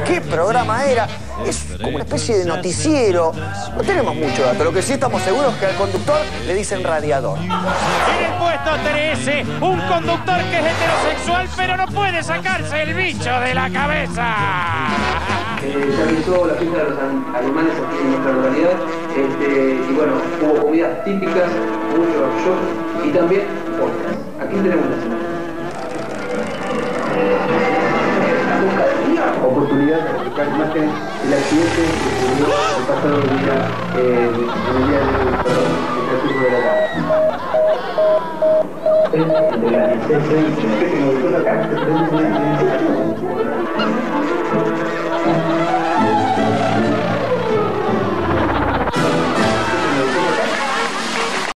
qué programa era. Es como una especie de noticiero. No tenemos mucho dato. Lo que sí estamos seguros es que al conductor le dicen radiador. En el puesto 13, un conductor que es heterosexual, pero no puede sacarse el bicho de la cabeza. Se realizó la fiesta de los alemanes aquí en nuestra localidad. Y bueno, hubo comidas típicas, muchos shows y también podcast. Aquí tenemos la semana. Oportunidad de buscar imágenes del accidente que ocurrió el pasado día, en el día del transcurso de la tarde. Entre la licencia y el que me gustó acá,